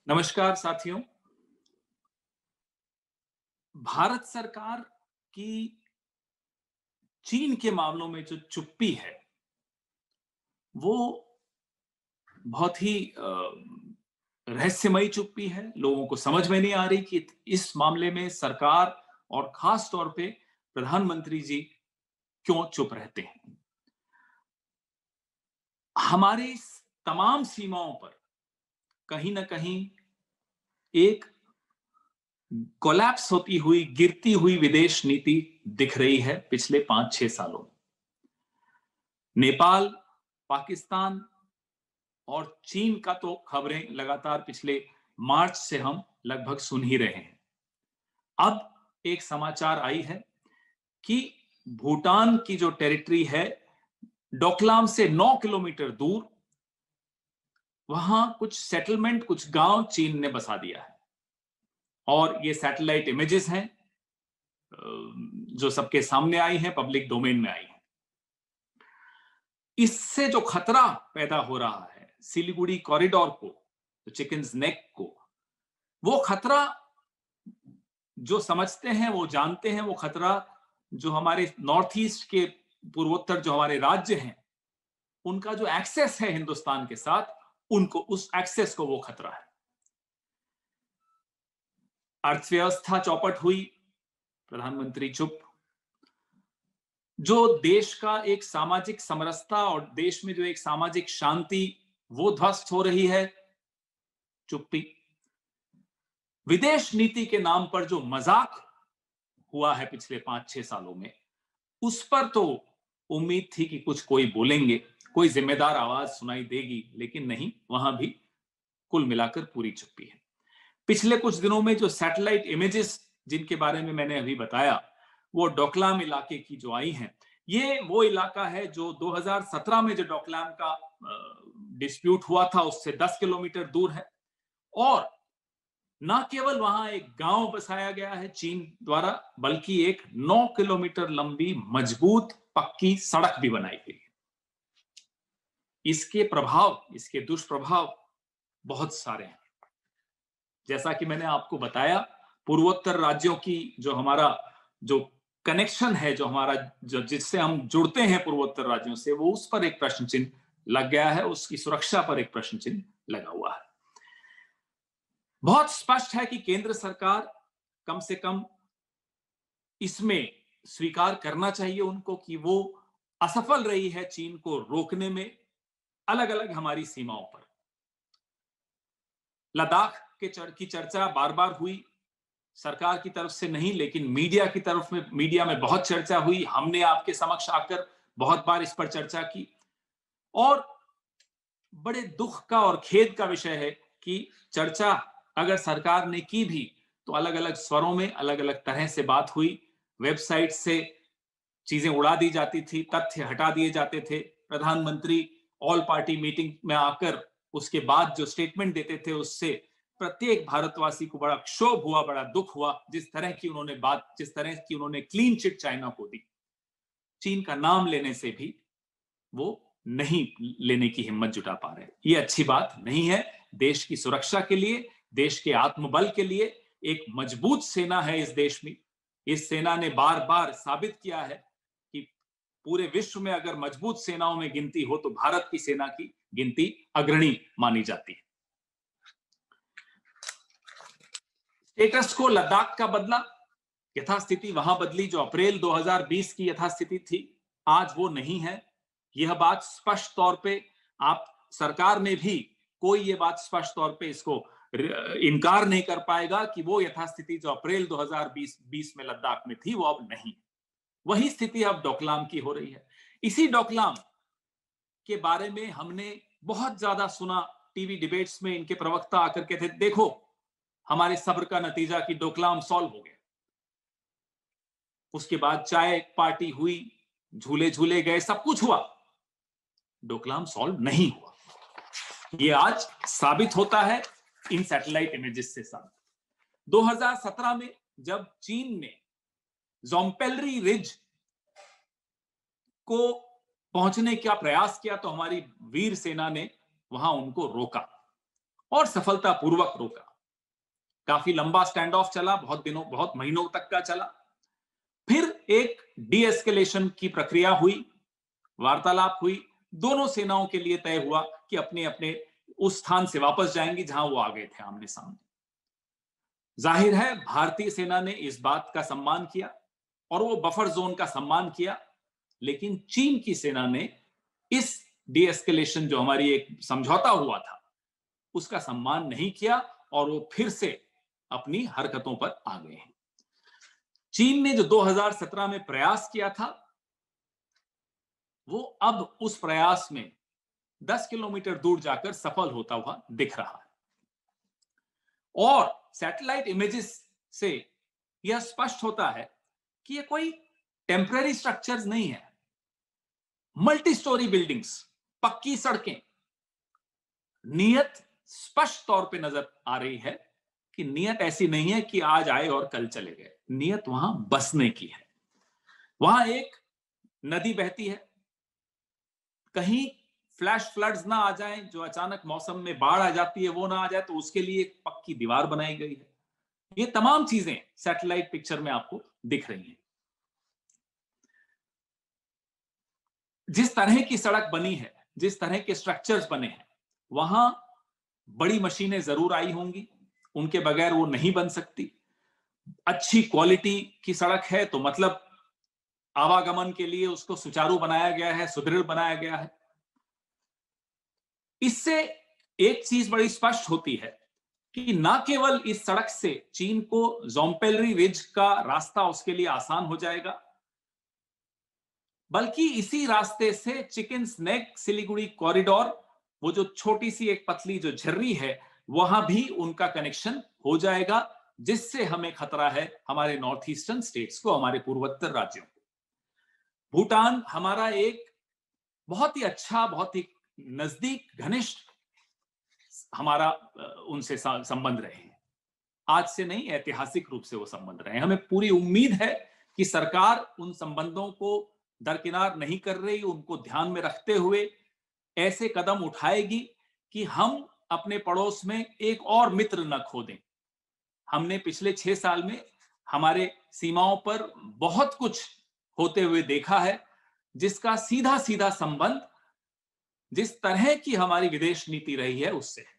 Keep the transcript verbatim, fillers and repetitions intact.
नमस्कार साथियों। भारत सरकार की चीन के मामलों में जो चुप्पी है, वो बहुत ही अ, रहस्यमयी चुप्पी है। लोगों को समझ में नहीं आ रही कि इस मामले में सरकार और खास तौर पे प्रधानमंत्री जी क्यों चुप रहते हैं। हमारी इस तमाम सीमाओं पर कहीं न कहीं एक कोलैप्स होती हुई, गिरती हुई विदेश नीति दिख रही है पिछले पाँच छह सालों में। नेपाल, पाकिस्तान और चीन का तो खबरें लगातार पिछले मार्च से हम लगभग सुन ही रहे हैं। अब एक समाचार आई है कि भूटान की जो टेरिटरी है, डोकलाम से नौ किलोमीटर दूर, वहां कुछ सेटलमेंट, कुछ गांव चीन ने बसा दिया है। और ये सैटेलाइट इमेजेस हैं जो सबके सामने आई हैं, पब्लिक डोमेन में आई हैं। इससे जो खतरा पैदा हो रहा है सिलीगुड़ी कॉरिडोर को, तो चिकन्स नेक को, वो खतरा जो समझते हैं, वो जानते हैं, वो खतरा जो हमारे नॉर्थ ईस्ट के पूर्वोत्तर जो हमारे राज्य हैं, उनका जो एक्सेस है हिंदुस्तान के साथ, उनको उस एक्सेस को वो खतरा है। अर्थव्यवस्था चौपट हुई, प्रधानमंत्री चुप। जो देश का एक सामाजिक समरसता और देश में जो एक सामाजिक शांति, वो ध्वस्त हो रही है, चुप्पी। विदेश नीति के नाम पर जो मजाक हुआ है पिछले पांच छह सालों में, उस पर तो उम्मीद थी कि कुछ कोई बोलेंगे, कोई जिम्मेदार आवाज सुनाई देगी, लेकिन नहीं, वहां भी कुल मिलाकर पूरी चुप्पी है। पिछले कुछ दिनों में जो सैटेलाइट इमेजेस जिनके बारे में मैंने अभी बताया, वो डोकलाम इलाके की जो आई हैं, ये वो इलाका है जो दो हज़ार सत्रह में जो डोकलाम का डिस्प्यूट हुआ था, उससे दस किलोमीटर दूर है। और ना केवल वहां एक गांव बसाया गया है चीन द्वारा, बल्कि एक नौ किलोमीटर लंबी मजबूत पक्की सड़क भी बनाई गई है। इसके प्रभाव, इसके दुष्प्रभाव बहुत सारे हैं। जैसा कि मैंने आपको बताया, पूर्वोत्तर राज्यों की जो हमारा जो कनेक्शन है, जो हमारा जो जिससे हम जुड़ते हैं पूर्वोत्तर राज्यों से, वो उस पर एक प्रश्न चिन्ह लग गया है, उसकी सुरक्षा पर एक प्रश्न चिन्ह लगा हुआ है। बहुत स्पष्ट है कि केंद्र सरकार कम से कम इसमें स्वीकार करना चाहिए उनको कि वो असफल रही है चीन को रोकने में, अलग अलग हमारी सीमाओं पर। लद्दाख के चर, की चर्चा बार बार हुई, सरकार की तरफ से नहीं, लेकिन मीडिया की तरफ में, मीडिया में बहुत चर्चा हुई। हमने आपके समक्ष आकर बहुत बार इस पर चर्चा की। और बड़े दुख का और खेद का विषय है कि चर्चा अगर सरकार ने की भी, तो अलग अलग स्वरों में अलग अलग तरह से बात हुई। वेबसाइट से चीजें उड़ा दी जाती थी, तथ्य हटा दिए जाते थे। प्रधानमंत्री ऑल पार्टी मीटिंग में आकर उसके बाद जो स्टेटमेंट देते थे, उससे प्रत्येक भारतवासी को बड़ा क्षोभ हुआ, बड़ा दुख हुआ। जिस तरह की उन्होंने बात, जिस तरह की उन्होंने क्लीन चिट चाइना को दी, चीन का नाम लेने से भी वो नहीं लेने की हिम्मत जुटा पा रहे। ये अच्छी बात नहीं है। देश की सुरक्षा के लिए, देश के आत्मबल के लिए एक मजबूत सेना है इस देश में। इस सेना ने बार बार साबित किया है कि पूरे विश्व में अगर मजबूत सेनाओं में गिनती हो, तो भारत की सेना की गिनती अग्रणी मानी जाती है। स्टेटस को लद्दाख का बदला, यथास्थिति वहां बदली जो अप्रैल दो हज़ार बीस की यथास्थिति थी, आज वो नहीं है। यह बात स्पष्ट तौर पे, आप सरकार में भी कोई ये बात स्पष्ट तौर पे इसको इनकार नहीं कर पाएगा कि वो यथास्थिति जो अप्रैल दो हज़ार बीस में लद्दाख में थी, वो अब नहीं। वही स्थिति अब डोकलाम की हो रही है। इसी डोकलाम के बारे में हमने बहुत ज्यादा सुना टीवी डिबेट्स में। इनके प्रवक्ता आकर के थे, देखो हमारे सब्र का नतीजा कि डोकलाम सॉल्व हो गया। उसके बाद चाय पार्टी हुई, झूले झूले गए, सब कुछ हुआ, डोकलाम सॉल्व नहीं हुआ। ये आज साबित होता है इन सैटेलाइट इमेजेस से साथ। दो हज़ार सत्रह में जब चीन ने जोम्पेलरी रिज को पहुंचने का प्रयास किया, तो हमारी वीर सेना ने वहां उनको रोका और सफलतापूर्वक रोका। काफी लंबा स्टैंड ऑफ चला, बहुत दिनों बहुत महीनों तक का चला। फिर एक डी एस्केलेशन की प्रक्रिया हुई, वार्तालाप हुई, दोनों सेनाओं के लिए तय हुआ कि अपने अपने उस स्थान से वापस जाएंगे जहां वो आ गए थे आमने सामने। जाहिर है भारतीय सेना ने इस बात का सम्मान किया और वो बफर जोन का सम्मान किया, लेकिन चीन की सेना ने इस डी एस्केलेशन जो हमारी एक समझौता हुआ था उसका सम्मान नहीं किया और वो फिर से अपनी हरकतों पर आ गए हैं। चीन ने जो दो हज़ार सत्रह में प्रयास किया था वो अब उस प्रयास में दस किलोमीटर दूर जाकर सफल होता हुआ दिख रहा है। और सैटेलाइट इमेजेस से यह स्पष्ट होता है कि ये कोई टेम्पररी स्ट्रक्चर्स नहीं है। मल्टी स्टोरी बिल्डिंग्स, पक्की सड़कें, नियत स्पष्ट तौर पे नजर आ रही है कि नियत ऐसी नहीं है कि आज आए और कल चले गए। नियत वहां बसने की है। वहां एक नदी बहती है, कहीं फ्लैश फ्लड्स ना आ जाएं, जो अचानक मौसम में बाढ़ आ जाती है वो ना आ जाए, तो उसके लिए एक पक्की दीवार बनाई गई है। ये तमाम चीजें सैटेलाइट पिक्चर में आपको दिख रही हैं। जिस तरह की सड़क बनी है, जिस तरह के स्ट्रक्चर्स बने हैं, वहां बड़ी मशीनें जरूर आई होंगी, उनके बगैर वो नहीं बन सकती। अच्छी क्वालिटी की सड़क है तो मतलब आवागमन के लिए उसको सुचारू बनाया गया है, सुदृढ़ बनाया गया है। इससे एक चीज बड़ी स्पष्ट होती है कि ना केवल इस सड़क से चीन को जोम्पेलरी रिज का रास्ता उसके लिए आसान हो जाएगा, बल्कि इसी रास्ते से चिकन स्नेक सिलीगुड़ी कॉरिडोर, वो जो छोटी सी एक पतली जो झर्री है, वहां भी उनका कनेक्शन हो जाएगा, जिससे हमें खतरा है हमारे नॉर्थ ईस्टर्न स्टेट्स को, हमारे पूर्वोत्तर राज्यों को। भूटान हमारा एक बहुत ही अच्छा, बहुत ही नजदीक घनिष्ठ हमारा उनसे संबंध रहे हैं। आज से नहीं, ऐतिहासिक रूप से वो संबंध रहे हैं। हमें पूरी उम्मीद है कि सरकार उन संबंधों को दरकिनार नहीं कर रही, उनको ध्यान में रखते हुए ऐसे कदम उठाएगी कि हम अपने पड़ोस में एक और मित्र न खो दें। हमने पिछले छह साल में हमारे सीमाओं पर बहुत कुछ होते हुए देखा है, जिसका सीधा सीधा संबंध जिस तरह की हमारी विदेश नीति रही है उससे है।